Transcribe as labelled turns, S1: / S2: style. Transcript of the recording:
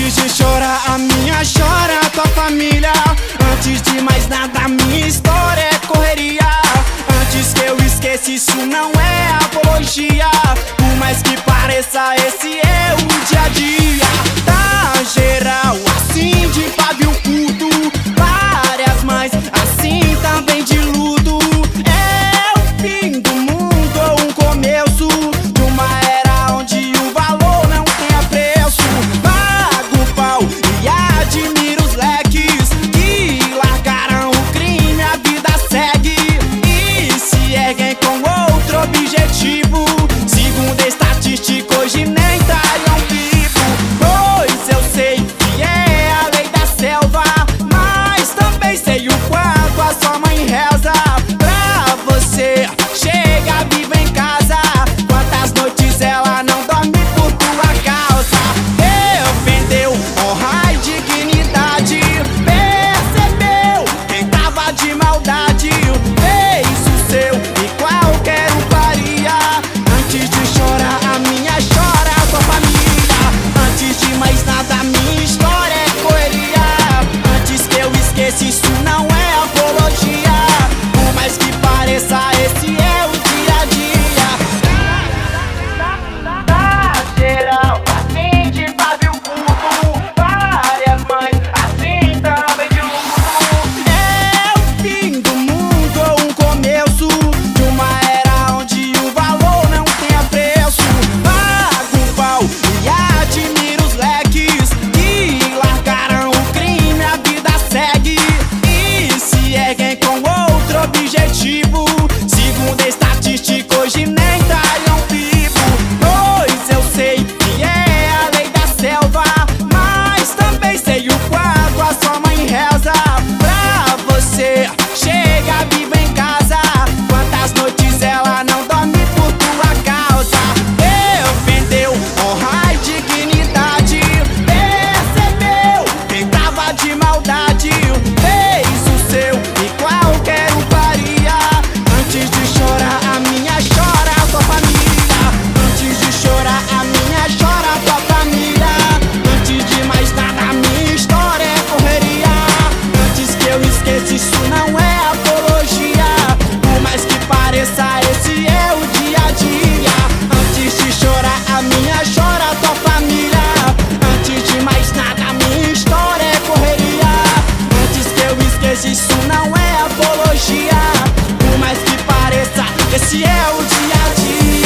S1: Antes de chorar a minha, chora a tua família. Antes de mais nada, minha história é correria. Antes que eu esqueça, isso não é apologia. Por mais que pareça, esse é o dia a dia. Tá geral, assim de pavio curto. Várias mães, assim também de luto. É o fim do mundo ou um começo de uma era onde o valor não tem preço. Pago o pau e admiro os leques que largaram o crime, a vida segue e se erguem com outro objetivo. Segundo a estatística, hoje nem estariam vivo. Pois eu sei que é a lei da selva, mas também sei o quanto a sua mãe reza pra você chegar viva em casa. Quantas noites ela não dorme por tua causa. Defendeu honra e dignidade, percebeu quem tava de maldade, fez o seu e qualquer um faria. Antes de chorar a minha, chora a tua família. Antes de mais nada, minha história é correria. Antes que eu esqueça, isso não é apologia. Por mais que pareça, esse é o dia a dia. Tá geral, assim de pavio curto. Várias mães, assim também de luto. É o fim do mundo ou um começo de uma era onde o valor não tem preço. Pago o pau e admiro os leques que largaram o crime, a vida segue e se erguem com outro objetivo. Segundo a estatística, hoje nem estariam vivo. Pois eu sei que é a lei da selva, mas também sei o quanto a sua mãe reza pra você chegar viva em casa. Quantas noites ela não dorme por tua causa. Defendeu honra e dignidade, percebeu quem tava de maldade, fez o seu e qualquer um faria. Antes de chorar a minha, chora a tua família. Antes de chorar a minha, chora a tua família. Antes de mais nada, minha história é correria. Antes que eu esqueça, isso não é apologia. Por mais que pareça, esse é o dia a dia. Antes de chorar a minha, chora a tua família. Antes de mais nada, minha história é correria. Antes que eu esqueça, isso não é apologia. Por mais que pareça, esse é o dia a dia.